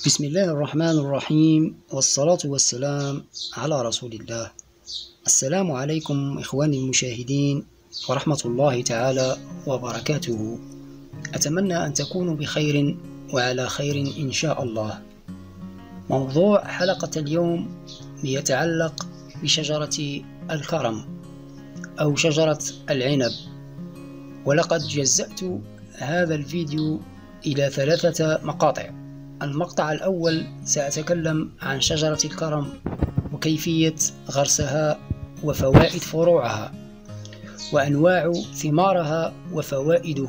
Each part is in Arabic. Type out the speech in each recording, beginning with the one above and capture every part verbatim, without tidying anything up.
بسم الله الرحمن الرحيم، والصلاة والسلام على رسول الله. السلام عليكم إخواني المشاهدين ورحمة الله تعالى وبركاته. أتمنى أن تكونوا بخير وعلى خير إن شاء الله. موضوع حلقة اليوم يتعلق بشجرة الكرم أو شجرة العنب، ولقد جزأت هذا الفيديو إلى ثلاثة مقاطع. المقطع الأول سأتكلم عن شجرة الكرم وكيفية غرسها وفوائد فروعها وأنواع ثمارها وفوائده.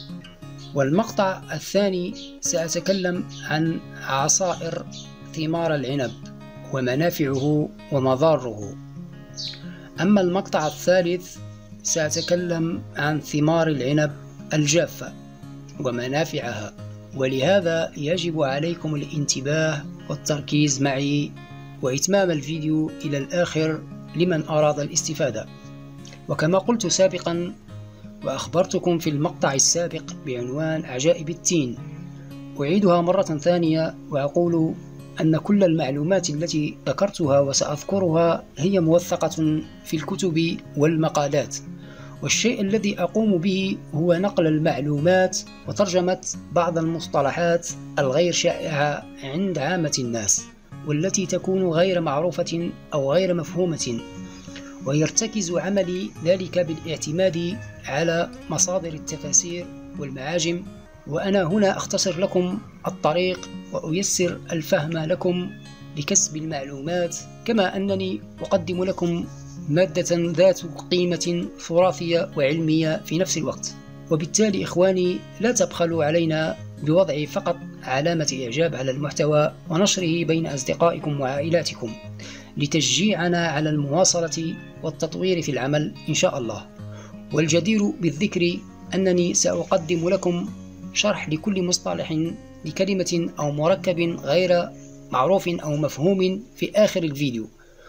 والمقطع الثاني سأتكلم عن عصائر ثمار العنب ومنافعه ومضاره. أما المقطع الثالث سأتكلم عن ثمار العنب الجافة ومنافعها، ولهذا يجب عليكم الانتباه والتركيز معي وإتمام الفيديو إلى الآخر لمن أراد الاستفادة. وكما قلت سابقا وأخبرتكم في المقطع السابق بعنوان عجائب التين، أعيدها مرة ثانية وأقول أن كل المعلومات التي ذكرتها وسأذكرها هي موثقة في الكتب والمقالات، والشيء الذي أقوم به هو نقل المعلومات وترجمة بعض المصطلحات الغير شائعة عند عامة الناس والتي تكون غير معروفة أو غير مفهومة، ويرتكز عملي ذلك بالاعتماد على مصادر التفاسير والمعاجم. وأنا هنا أختصر لكم الطريق وأيسر الفهم لكم لكسب المعلومات، كما أنني أقدم لكم مادة ذات قيمة تراثية وعلمية في نفس الوقت. وبالتالي إخواني لا تبخلوا علينا بوضع فقط علامة إعجاب على المحتوى ونشره بين أصدقائكم وعائلاتكم لتشجيعنا على المواصلة والتطوير في العمل إن شاء الله. والجدير بالذكر أنني سأقدم لكم شرح لكل مصطلح لكلمة أو مركب غير معروف أو مفهوم في آخر الفيديو،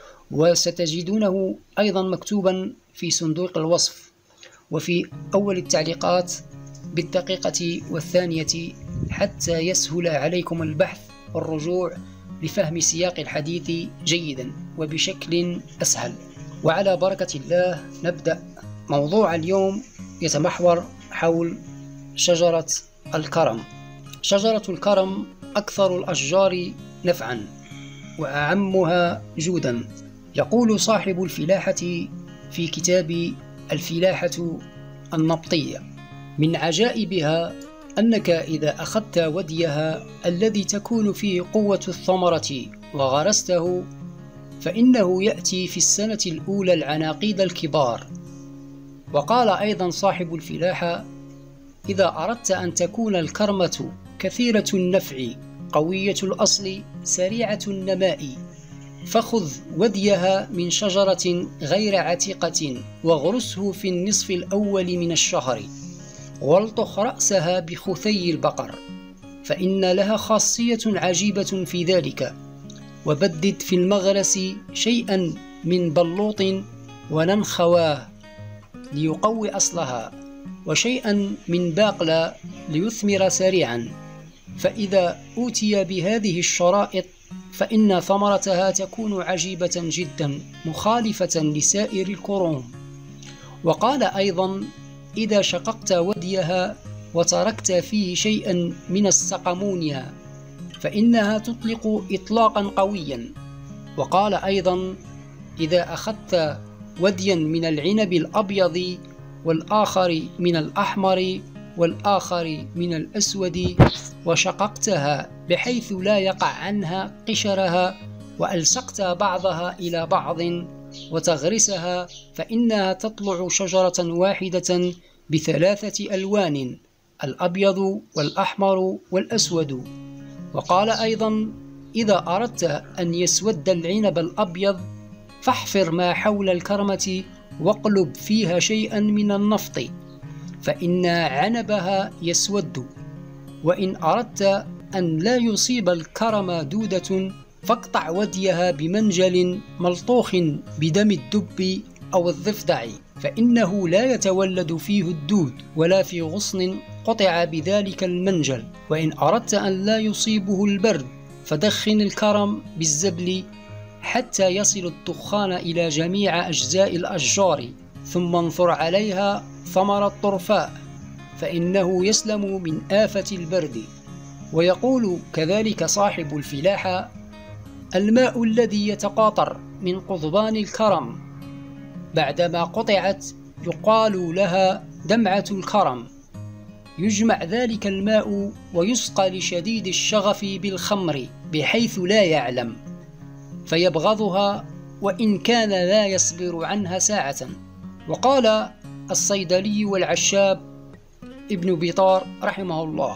وستجدونه أيضا مكتوبا في صندوق الوصف وفي أول التعليقات بالدقيقة والثانية، حتى يسهل عليكم البحث والرجوع لفهم سياق الحديث جيدا وبشكل أسهل. وعلى بركة الله نبدأ. موضوع اليوم يتمحور حول شجرة الكرم. شجرة الكرم أكثر الأشجار نفعا وأعمها جودا. يقول صاحب الفلاحة في كتاب الفلاحة النبطية: من عجائبها أنك إذا أخذت وديها الذي تكون فيه قوة الثمرة وغرسته، فإنه يأتي في السنة الأولى العناقيد الكبار. وقال أيضا صاحب الفلاحة: إذا أردت أن تكون الكرمة كثيرة النفع قوية الأصل سريعة النماء، فخذ وديها من شجرة غير عتيقة واغرسه في النصف الأول من الشهر، والطخ رأسها بخثي البقر، فإن لها خاصية عجيبة في ذلك. وبدد في المغرس شيئا من بلوط وننخواه ليقوي أصلها، وشيئا من باقلا ليثمر سريعا. فإذا أوتي بهذه الشرائط فإن ثمرتها تكون عجيبة جدا مخالفة لسائر الكروم. وقال أيضا: إذا شققت وديها وتركت فيه شيئا من السقمونيا فإنها تطلق إطلاقا قويا. وقال أيضا: إذا أخذت وديا من العنب الأبيض والآخر من الأحمر والآخر من الأسود وشققتها بحيث لا يقع عنها قشرها وألصقت بعضها إلى بعض وتغرسها، فإنها تطلع شجرة واحدة بثلاثة ألوان: الأبيض والأحمر والأسود. وقال أيضا: إذا أردت أن يسود العنب الأبيض فاحفر ما حول الكرمة واقلب فيها شيئا من النفط، فإن عنبها يسود. وإن أردت أن لا يصيب الكرم دودة فاقطع وديها بمنجل ملطوخ بدم الدب أو الضفدع، فإنه لا يتولد فيه الدود ولا في غصن قطع بذلك المنجل. وإن أردت أن لا يصيبه البرد فدخن الكرم بالزبل حتى يصل الدخان إلى جميع أجزاء الأشجار، ثم انثر عليها ثمر الطرفاء فإنه يسلم من آفة البرد. ويقول كذلك صاحب الفلاحة: الماء الذي يتقاطر من قضبان الكرم بعدما قطعت يقال لها دمعة الكرم، يجمع ذلك الماء ويسقى لشديد الشغف بالخمر بحيث لا يعلم، فيبغضها وإن كان لا يصبر عنها ساعة. وقال الصيدلي والعشاب ابن بطار رحمه الله: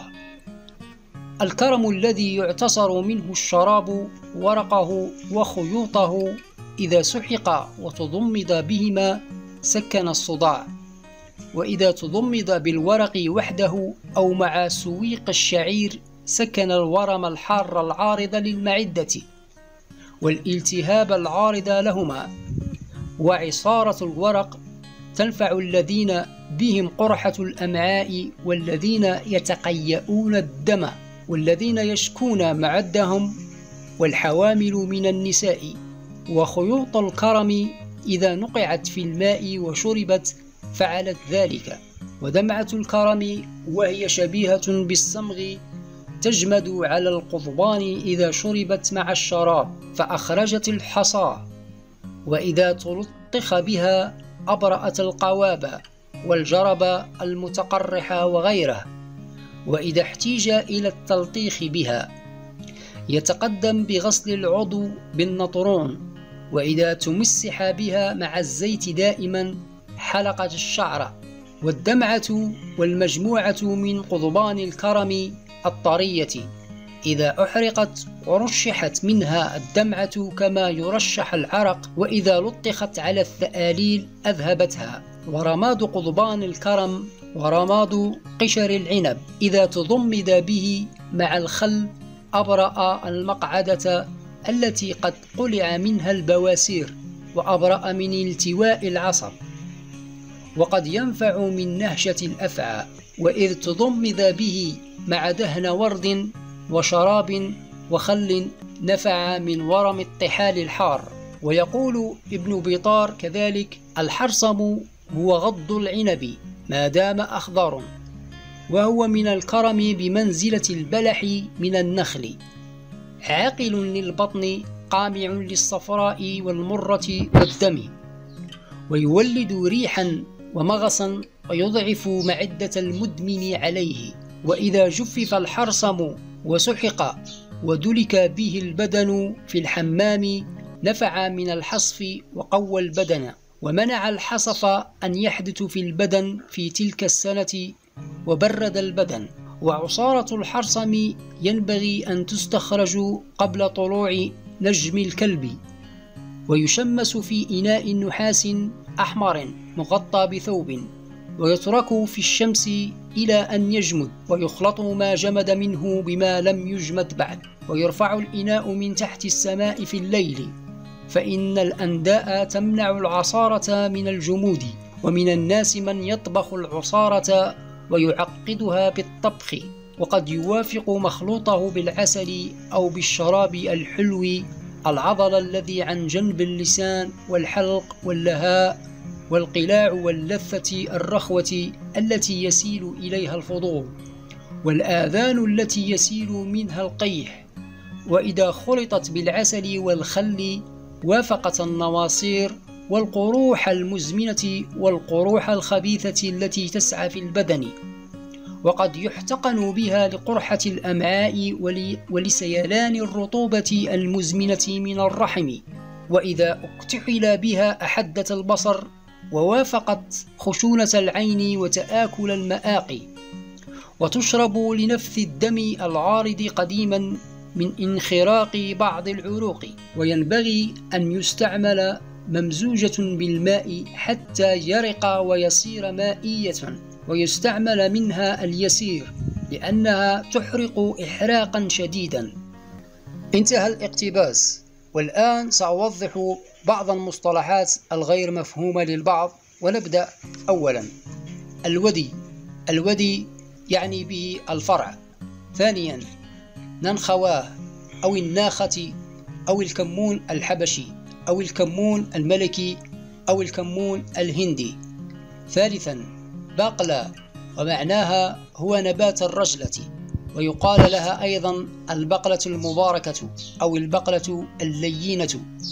الكرم الذي يعتصر منه الشراب ورقه وخيوطه إذا سحق وتضمد بهما سكن الصداع، وإذا تضمد بالورق وحده أو مع سويق الشعير سكن الورم الحار العارض للمعدة والالتهاب العارض لهما. وعصارة الورق تنفع الذين بهم قرحة الأمعاء والذين يتقيؤون الدم والذين يشكون معدهم والحوامل من النساء. وخيوط الكرم إذا نقعت في الماء وشربت فعلت ذلك. ودمعة الكرم وهي شبيهة بالصمغ تجمد على القضبان إذا شربت مع الشراب فأخرجت الحصى، وإذا تلطخ بها أبرأت القواب والجرب المتقرح وغيره. وإذا احتيج إلى التلطيخ بها يتقدم بغسل العضو بالنطرون، وإذا تمسح بها مع الزيت دائما حلقة الشعر. والدمعة والمجموعة من قضبان الكرم الطرية إذا أحرقت ورشحت منها الدمعة كما يرشح العرق، وإذا لطخت على الثآليل أذهبتها. ورماد قضبان الكرم ورماد قشر العنب إذا تضمد به مع الخل أبرأ المقعدة التي قد قلع منها البواسير، وأبرأ من التواء العصب، وقد ينفع من نهشة الأفعى. وإذ تضمد به مع دهن ورد وشراب وخل نفع من ورم الطحال الحار. ويقول ابن بطار كذلك: الحرصم هو غض العنب ما دام أخضر، وهو من الكرم بمنزلة البلح من النخل، عاقل للبطن قامع للصفراء والمرة والدم، ويولد ريحا ومغصا ويضعف معدة المدمن عليه. وإذا جفف الحرصم وسحق ودلك به البدن في الحمام نفع من الحصف وقوى البدن، ومنع الحصف أن يحدث في البدن في تلك السنة وبرد البدن. وعصارة الحرصم ينبغي أن تستخرج قبل طلوع نجم الكلب، ويشمس في إناء نحاس أحمر مغطى بثوب، ويترك في الشمس إلى أن يجمد، ويخلط ما جمد منه بما لم يجمد بعد، ويرفع الإناء من تحت السماء في الليل، فإن الأنداء تمنع العصارة من الجمود. ومن الناس من يطبخ العصارة ويعقدها بالطبخ، وقد يوافق مخلوطه بالعسل أو بالشراب الحلو العضل الذي عن جنب اللسان والحلق واللهاء والقلاع واللثة الرخوة التي يسيل إليها الفضول، والآذان التي يسيل منها القيح. وإذا خلطت بالعسل والخل وافقت النواصير والقروح المزمنة والقروح الخبيثة التي تسعى في البدن. وقد يحتقن بها لقرحة الأمعاء ولسيلان الرطوبة المزمنة من الرحم. وإذا اكتحل بها أحدت البصر ووافقت خشونة العين وتآكل المآقي. وتشرب لنفث الدم العارض قديما من انخراق بعض العروق. وينبغي أن يستعمل ممزوجة بالماء حتى يرق ويصير مائية، ويستعمل منها اليسير لأنها تحرق إحراقا شديدا. انتهى الاقتباس. والآن سأوضح بعض المصطلحات الغير مفهومة للبعض، ونبدأ. أولا، الودي. الودي يعني به الفرع. ثانيا، ننخواه أو الناخة أو الكمون الحبشي أو الكمون الملكي أو الكمون الهندي. ثالثا باقلا، ومعناها هو نبات الرجلة، ويقال لها أيضا البقلة المباركة أو البقلة اللينة.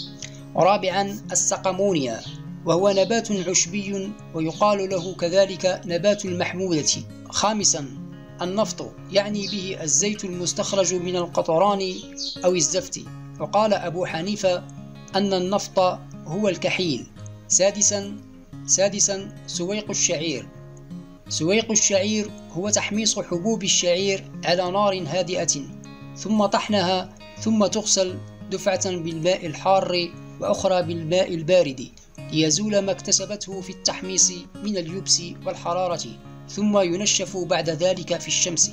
رابعا السقمونيا، وهو نبات عشبي ويقال له كذلك نبات المحمودة. خامسا النفط، يعني به الزيت المستخرج من القطران أو الزفت، وقال أبو حنيفة أن النفط هو الكحيل. سادسا سادسا سويق الشعير. سويق الشعير هو تحميص حبوب الشعير على نار هادئة، ثم طحنها، ثم تغسل دفعة بالماء الحار وأخرى بالماء البارد ليزول ما اكتسبته في التحميص من اليبس والحرارة، ثم ينشف بعد ذلك في الشمس.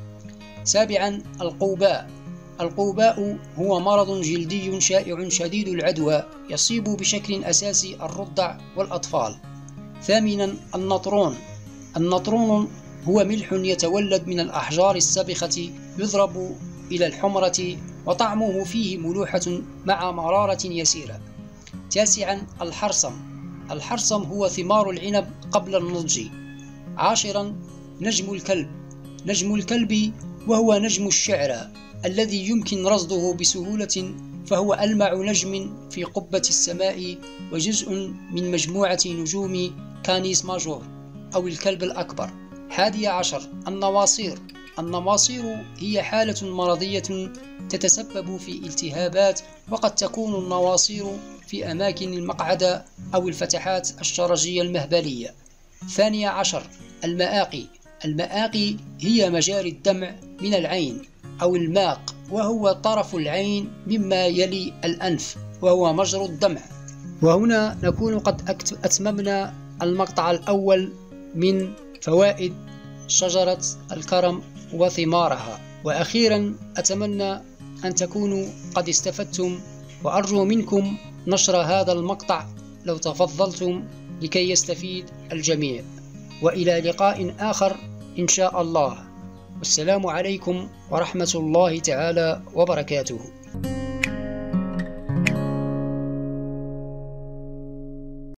سابعا القوباء. القوباء هو مرض جلدي شائع شديد العدوى يصيب بشكل أساسي الرضع والأطفال. ثامنا النطرون. النطرون هو ملح يتولد من الأحجار السبخة يضرب إلى الحمرة، وطعمه فيه ملوحة مع مرارة يسيرة. تاسعا الحرصم. الحرصم هو ثمار العنب قبل النضج. عاشرا نجم الكلب. نجم الكلب وهو نجم الشعرى الذي يمكن رصده بسهولة، فهو ألمع نجم في قبة السماء وجزء من مجموعة نجوم كانيس ماجور أو الكلب الأكبر. حادي عشر النواصير. النواصير هي حالة مرضية تتسبب في التهابات، وقد تكون النواصير في أماكن المقعدة أو الفتحات الشرجية المهبلية. ثاني عشر المآقي. المآقي هي مجاري الدمع من العين أو الماق، وهو طرف العين مما يلي الأنف، وهو مجرى الدمع. وهنا نكون قد أتممنا المقطع الأول من فوائد شجرة الكرم وثمارها. وأخيرا أتمنى أن تكونوا قد استفدتم، وأرجو منكم نشر هذا المقطع لو تفضلتم لكي يستفيد الجميع. وإلى لقاء آخر إن شاء الله، والسلام عليكم ورحمة الله تعالى وبركاته.